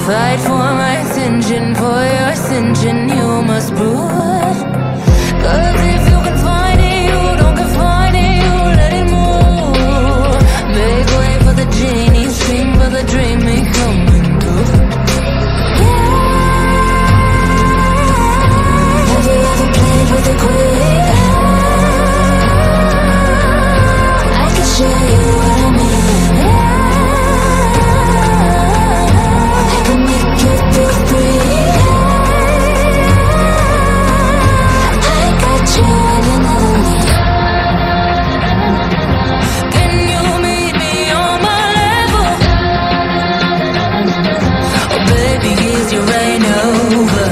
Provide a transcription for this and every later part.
Fight for my attention, for your ascension, you must prove. Cause if you can find it, you don't confine it, you let it move. Make way for the genie, scream for the dream, me coming through. Have you ever played with a queen? I can show you what I mean. I can make you feel free. I got you when you know me. Can you meet me on my level? Oh baby, is your reign over?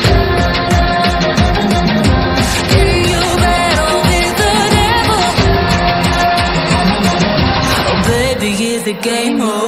Can you battle with the devil? Oh baby, is the game over?